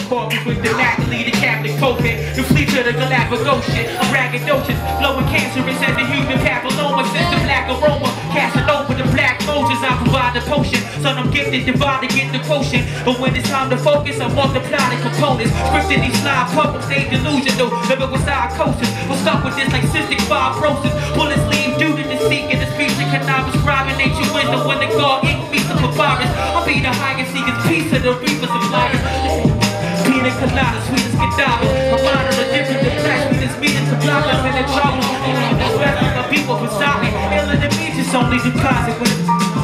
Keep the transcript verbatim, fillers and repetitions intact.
Corpus with the Natalie, the Catholic Prophet, the fleet to the Galapagos. I'm braggadocious, blowing cancerous as the human papilloma system, black aroma, casting over the black Moses. I provide the potion, son I'm gifted, divide to get the quotient. But when it's time to focus, I multiply the components. Scripted these slide puppets, they delusional, living with psychosis. We're stuck with this like cystic fibrosis. Bullets leave due to the seek and the speech that cannot prescribe in ancient wisdom. When the God ink meets the papyrus, I'll be the highest seekers, peace of the reapers of liars. Pina colada, sweet as cadaver. I'm out of the different than flash, we just meet to block us in the trouble. That's where my people beside me. Ill in the beach, it's only deposit when